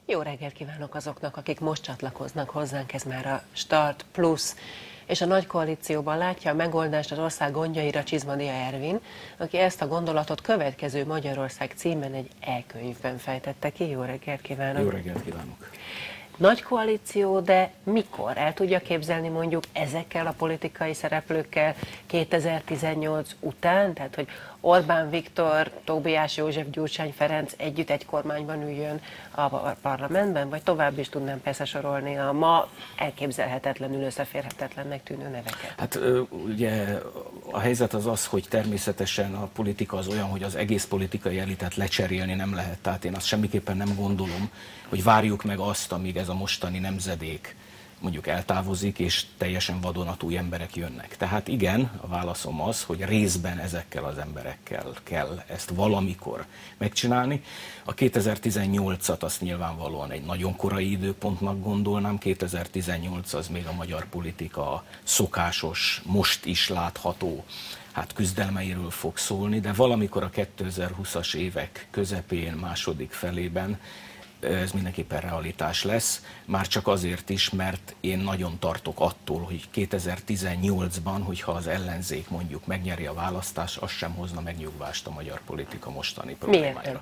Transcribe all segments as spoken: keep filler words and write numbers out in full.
Jó reggelt kívánok azoknak, akik most csatlakoznak hozzánk, ez már a Start Plusz. És a nagy koalícióban látja a megoldást az ország gondjaira Csizmadia Ervin, aki ezt a gondolatot következő Magyarország címen egy e-könyvben fejtette ki. Jó reggelt kívánok! Jó reggelt kívánok! Nagy koalíció, de mikor? El tudja képzelni mondjuk ezekkel a politikai szereplőkkel kétezer-tizennyolc után? Tehát, hogy Orbán Viktor, Tóbiás József, Gyurcsány Ferenc együtt egy kormányban üljön a parlamentben? Vagy tovább is tudnám persze sorolni a ma elképzelhetetlenül összeférhetetlennek tűnő neveket? Hát ugye a helyzet az az, hogy természetesen a politika az olyan, hogy az egész politikai elitet lecserélni nem lehet. Tehát én azt semmiképpen nem gondolom, hogy várjuk meg azt, amíg ez a mostani nemzedék mondjuk eltávozik, és teljesen vadonatúj emberek jönnek. Tehát igen, a válaszom az, hogy részben ezekkel az emberekkel kell ezt valamikor megcsinálni. A kétezer-tizennyolcat azt nyilvánvalóan egy nagyon korai időpontnak gondolnám. kétezer-tizennyolc az még a magyar politika szokásos, most is látható hát küzdelmeiről fog szólni, de valamikor a kétezer-húszas évek közepén, második felében ez mindenképpen realitás lesz, már csak azért is, mert én nagyon tartok attól, hogy kétezer-tizennyolcban, hogyha az ellenzék mondjuk megnyeri a választást, az sem hozna megnyugvást a magyar politika mostani problémáira.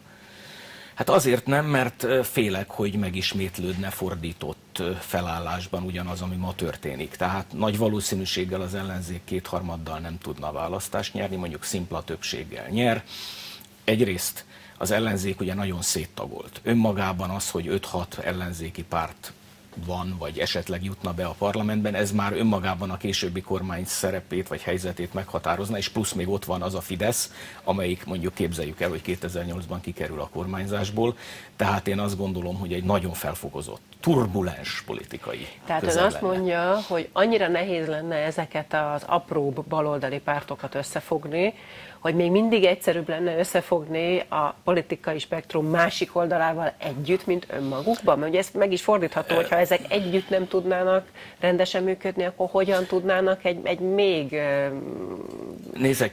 Hát azért nem, mert félek, hogy megismétlődne fordított felállásban ugyanaz, ami ma történik. Tehát nagy valószínűséggel az ellenzék kétharmaddal nem tudna választást nyerni, mondjuk szimpla többséggel nyer. Egyrészt az ellenzék ugye nagyon széttagolt. Önmagában az, hogy öt-hat ellenzéki párt van, vagy esetleg jutna be a parlamentben, ez már önmagában a későbbi kormány szerepét vagy helyzetét meghatározna, és plusz még ott van az a Fidesz, amelyik mondjuk képzeljük el, hogy kétezer-nyolcban kikerül a kormányzásból. Tehát én azt gondolom, hogy egy nagyon felfokozott, turbulens politikai Tehát ön azt lenne. mondja, hogy annyira nehéz lenne ezeket az apróbb baloldali pártokat összefogni, hogy még mindig egyszerűbb lenne összefogni a politikai spektrum másik oldalával együtt, mint önmagukban? Mert ugye ez meg is fordítható, hogyha ezek együtt nem tudnának rendesen működni, akkor hogyan tudnának egy, egy még Nézze,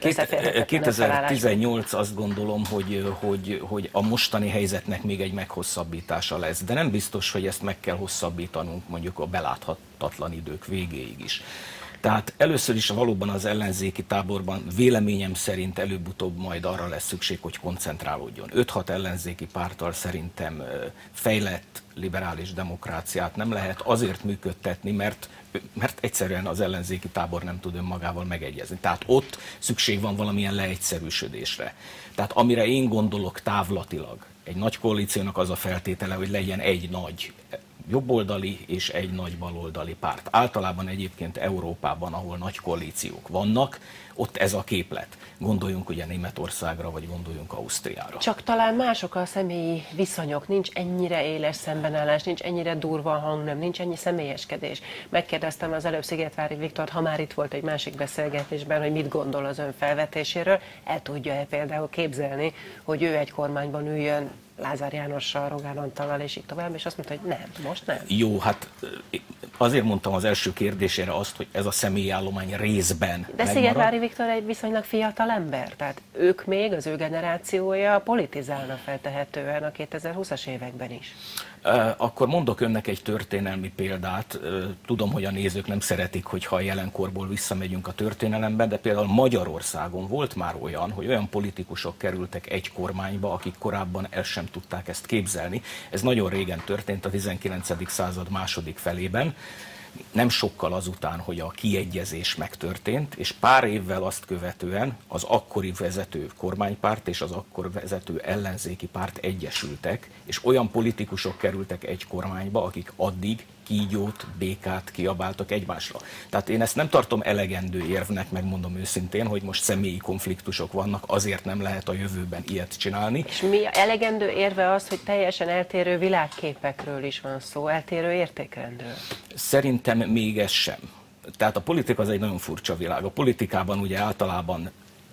kétezer-tizennyolc azt gondolom, hogy, hogy, hogy a mostani helyzetnek még egy meghosszabbítása lesz, de nem biztos, hogy ezt meg kell hosszabbítanunk mondjuk a beláthatatlan idők végéig is. Tehát először is valóban az ellenzéki táborban véleményem szerint előbb-utóbb majd arra lesz szükség, hogy koncentrálódjon. öt-hat ellenzéki párttal szerintem fejlett liberális demokráciát nem lehet azért működtetni, mert, mert egyszerűen az ellenzéki tábor nem tud önmagával megegyezni. Tehát ott szükség van valamilyen leegyszerűsödésre. Tehát amire én gondolok távlatilag, egy nagy koalíciónak az a feltétele, hogy legyen egy nagy jobboldali és egy nagy baloldali párt. Általában egyébként Európában, ahol nagy koalíciók vannak, ott ez a képlet. Gondoljunk ugye Németországra, vagy gondoljunk Ausztriára. Csak talán mások a személyi viszonyok, nincs ennyire éles szembenállás, nincs ennyire durva a hangnem, nincs ennyi személyeskedés. Megkérdeztem az előbb Szigetvári Viktort, ha már itt volt egy másik beszélgetésben, hogy mit gondol az ön felvetéséről, el tudja-e például képzelni, hogy ő egy kormányban üljön Lázár Jánossal, Rogán Antallal, és így tovább, és azt mondta, hogy nem, most nem. Jó, hát azért mondtam az első kérdésére azt, hogy ez a személyi állomány részben De Szigetvári Viktor egy viszonylag fiatal ember, tehát ők még, az ő generációja politizálna feltehetően a kétezer-húszas években is. Akkor mondok önnek egy történelmi példát. Tudom, hogy a nézők nem szeretik, hogyha a jelenkorból visszamegyünk a történelemben, de például Magyarországon volt már olyan, hogy olyan politikusok kerültek egy kormányba, akik korábban el sem tudták ezt képzelni. Ez nagyon régen történt, a tizenkilencedik század második felében. Nem sokkal azután, hogy a kiegyezés megtörtént, és pár évvel azt követően az akkori vezető kormánypárt és az akkor vezető ellenzéki párt egyesültek, és olyan politikusok kerültek egy kormányba, akik addig kígyót, békát kiabáltak egymásra. Tehát én ezt nem tartom elegendő érvnek, megmondom őszintén, hogy most személyi konfliktusok vannak, azért nem lehet a jövőben ilyet csinálni. És mi elegendő érve az, hogy teljesen eltérő világképekről is van szó, eltérő értékrendről? Szerintem még ez sem. Tehát a politika az egy nagyon furcsa világ. A politikában ugye általában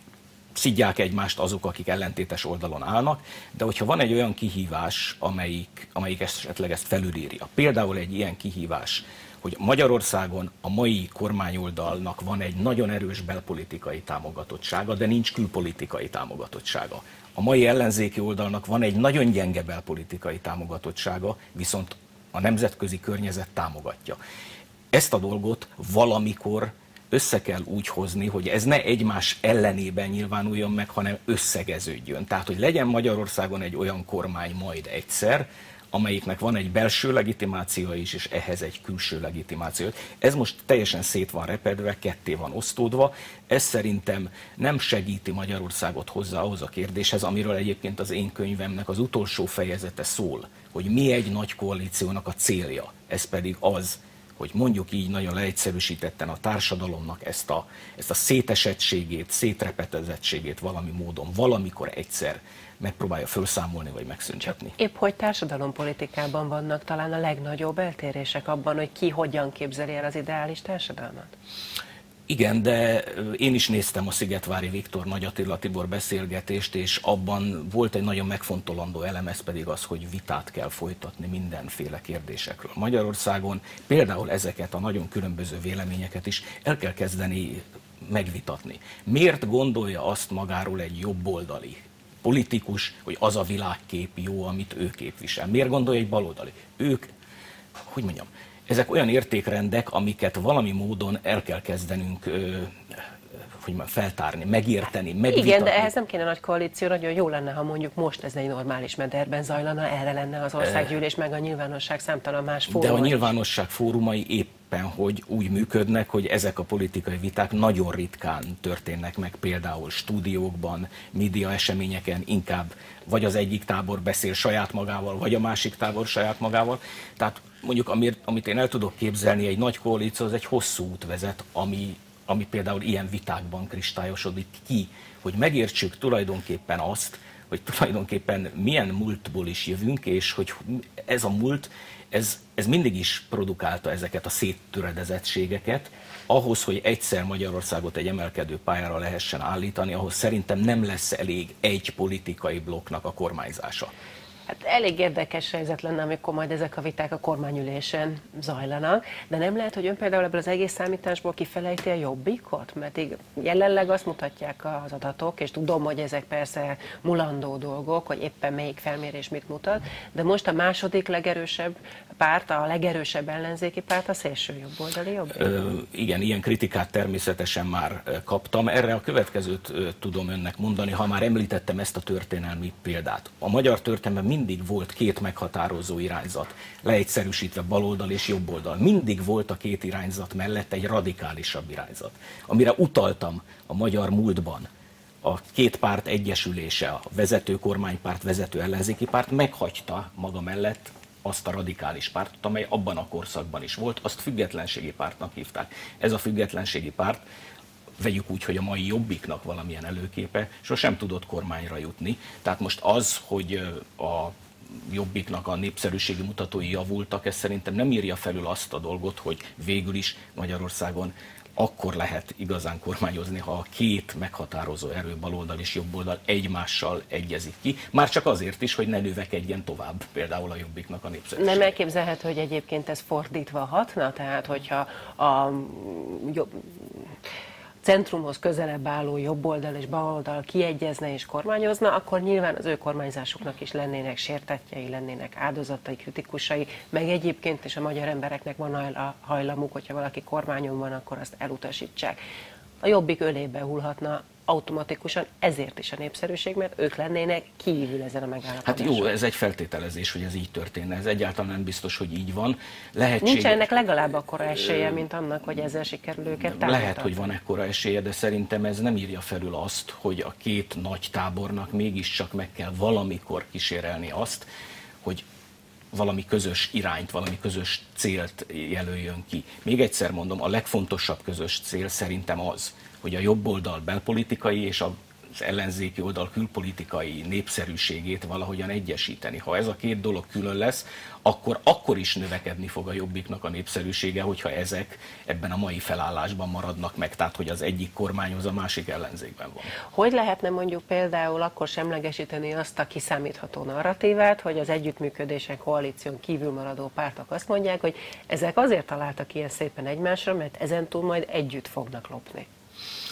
szidják egymást azok, akik ellentétes oldalon állnak, de hogyha van egy olyan kihívás, amelyik, amelyik esetleg ezt felülírja, például egy ilyen kihívás, hogy Magyarországon a mai kormányoldalnak van egy nagyon erős belpolitikai támogatottsága, de nincs külpolitikai támogatottsága. A mai ellenzéki oldalnak van egy nagyon gyenge belpolitikai támogatottsága, viszont a nemzetközi környezet támogatja. Ezt a dolgot valamikor össze kell úgy hozni, hogy ez ne egymás ellenében nyilvánuljon meg, hanem összegeződjön. Tehát, hogy legyen Magyarországon egy olyan kormány majd egyszer, amelyiknek van egy belső legitimációja is, és ehhez egy külső legitimáció. Ez most teljesen szét van repedve, ketté van osztódva. Ez szerintem nem segíti Magyarországot hozzá ahhoz a kérdéshez, amiről egyébként az én könyvemnek az utolsó fejezete szól, hogy mi egy nagy koalíciónak a célja. Ez pedig az, hogy mondjuk így nagyon leegyszerűsítetten a társadalomnak ezt a, ezt a szétesettségét, szétrepetezettségét valami módon, valamikor egyszer megpróbálja felszámolni vagy megszüntetni. Épp hogy társadalompolitikában vannak talán a legnagyobb eltérések abban, hogy ki hogyan képzeli el az ideális társadalmat? Igen, de én is néztem a Szigetvári Viktor Nagy Attila Tibor beszélgetést, és abban volt egy nagyon megfontolandó elem, ez pedig az, hogy vitát kell folytatni mindenféle kérdésekről. Magyarországon például ezeket a nagyon különböző véleményeket is el kell kezdeni megvitatni. Miért gondolja azt magáról egy jobboldali politikus, hogy az a világkép jó, amit ő képvisel? Miért gondolja egy baloldali? Ők, hogy mondjam, ezek olyan értékrendek, amiket valami módon el kell kezdenünk ö, hogy mondjam, feltárni, megérteni, megvitatni. Igen, de ehhez nem kéne nagy koalíció, nagyon jó lenne, ha mondjuk most ez egy normális mederben zajlana, erre lenne az országgyűlés, meg a nyilvánosság számtalan más fórumai. De a nyilvánosság fórumai éppen, hogy úgy működnek, hogy ezek a politikai viták nagyon ritkán történnek meg, például stúdiókban, média eseményeken, inkább vagy az egyik tábor beszél saját magával, vagy a másik tábor saját magával. Tehát mondjuk, amit, amit én el tudok képzelni, egy nagy koalíció, az egy hosszú út vezet, ami, ami például ilyen vitákban kristályosodik ki, hogy megértsük tulajdonképpen azt, hogy tulajdonképpen milyen múltból is jövünk, és hogy ez a múlt, ez, ez mindig is produkálta ezeket a széttöredezettségeket. Ahhoz, hogy egyszer Magyarországot egy emelkedő pályára lehessen állítani, ahhoz szerintem nem lesz elég egy politikai blokknak a kormányzása. Hát elég érdekes helyzet lenne, amikor majd ezek a viták a kormányülésen zajlanak, de nem lehet, hogy ön például ebből az egész számításból kifelejti a Jobbikot? Mert így jelenleg azt mutatják az adatok, és tudom, hogy ezek persze mulandó dolgok, hogy éppen melyik felmérés mit mutat, de most a második legerősebb párt, a legerősebb ellenzéki párt a szélső jobboldali Jobbik. Ö, igen, ilyen kritikát természetesen már kaptam. Erre a következőt tudom önnek mondani, ha már említettem ezt a történelmi példát. A magyar történelemben mindig volt két meghatározó irányzat, leegyszerűsítve baloldal és jobboldal. Mindig volt a két irányzat mellett egy radikálisabb irányzat. Amire utaltam a magyar múltban, a két párt egyesülése, a vezető kormánypárt, vezető ellenzéki párt meghagyta maga mellett azt a radikális pártot, amely abban a korszakban is volt, azt függetlenségi pártnak hívták. Ez a függetlenségi párt, vegyük úgy, hogy a mai Jobbiknak valamilyen előképe, sosem tudott kormányra jutni. Tehát most az, hogy a Jobbiknak a népszerűségi mutatói javultak, ez szerintem nem írja felül azt a dolgot, hogy végül is Magyarországon akkor lehet igazán kormányozni, ha a két meghatározó erő, baloldal és jobboldal egymással egyezik ki. Már csak azért is, hogy ne növekedjen tovább például a Jobbiknak a népszerűsége. Nem elképzelhető, hogy egyébként ez fordítva hatna? Tehát, hogyha a jobb centrumhoz közelebb álló jobboldal és baloldal kiegyezne és kormányozna, akkor nyilván az ő kormányzásuknak is lennének sértettjei, lennének áldozatai, kritikusai, meg egyébként is a magyar embereknek van a hajlamuk, hogyha valaki kormányon van, akkor azt elutasítsák. A Jobbik ölébe hullhatna automatikusan, ezért is a népszerűség, mert ők lennének kívül ezen a megállapodáson. Hát jó, ez egy feltételezés, hogy ez így történne. Ez egyáltalán nem biztos, hogy így van. Lehetséges... Nincs ennek legalább akkora esélye, mint annak, hogy ezzel sikerül őket támogatni? Lehet, hogy van ekkora esélye, de szerintem ez nem írja felül azt, hogy a két nagy tábornak mégiscsak meg kell valamikor kísérelni azt, hogy valami közös irányt, valami közös célt jelöljön ki. Még egyszer mondom, a legfontosabb közös cél szerintem az, hogy a jobb oldal belpolitikai és az ellenzéki oldal külpolitikai népszerűségét valahogyan egyesíteni. Ha ez a két dolog külön lesz, akkor, akkor is növekedni fog a Jobbiknak a népszerűsége, hogyha ezek ebben a mai felállásban maradnak meg, tehát hogy az egyik kormányhoz, a másik ellenzékben van. Hogy lehetne mondjuk például akkor semlegesíteni azt a kiszámítható narratívát, hogy az együttműködésen, koalíción kívül maradó pártok azt mondják, hogy ezek azért találtak ilyen szépen egymásra, mert ezentúl majd együtt fognak lopni?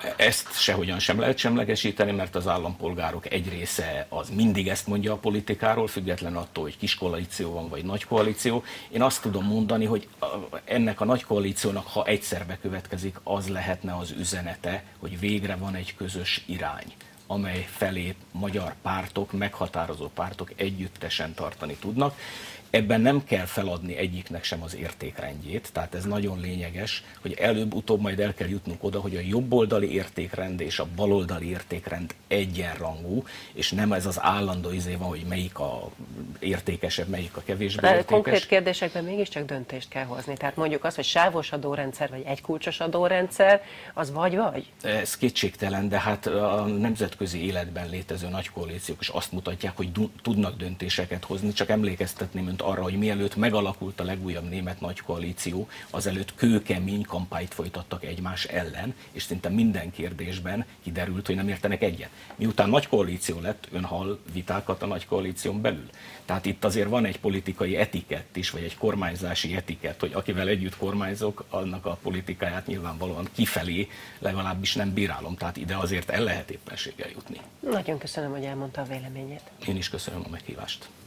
Ezt sehogyan sem lehet semlegesíteni, mert az állampolgárok egy része az mindig ezt mondja a politikáról, független attól, hogy kis koalíció van, vagy nagy koalíció. Én azt tudom mondani, hogy ennek a nagy koalíciónak, ha egyszer bekövetkezik, az lehetne az üzenete, hogy végre van egy közös irány, amely felé magyar pártok, meghatározó pártok együttesen tartani tudnak. Ebben nem kell feladni egyiknek sem az értékrendjét, tehát ez nagyon lényeges, hogy előbb-utóbb majd el kell jutnunk oda, hogy a jobboldali értékrend és a baloldali értékrend egyenrangú, és nem ez az állandó izé van, hogy melyik a értékesebb, melyik a kevésbé értékes. Konkrét kérdésekben mégiscsak döntést kell hozni. Tehát mondjuk az, hogy sávos adórendszer vagy egykulcsos adórendszer, az vagy-vagy? Ez kétségtelen, de hát a nemzetközi életben létező nagy koalíciók is azt mutatják, hogy tudnak döntéseket hozni, csak emlékeztetném önt arra, hogy mielőtt megalakult a legújabb német nagy koalíció, azelőtt kőkemény kampányt folytattak egymás ellen, és szinte minden kérdésben kiderült, hogy nem értenek egyet. Miután nagy koalíció lett, ön hall vitákat a nagy koalíción belül. Tehát itt azért van egy politikai etikett is, vagy egy kormányzási etikett, hogy akivel együtt kormányzok, annak a politikáját nyilvánvalóan kifelé legalábbis nem bírálom. Tehát ide azért el lehet éppenséggel jutni. Nagyon köszönöm, hogy elmondta a véleményét. Én is köszönöm a meghívást.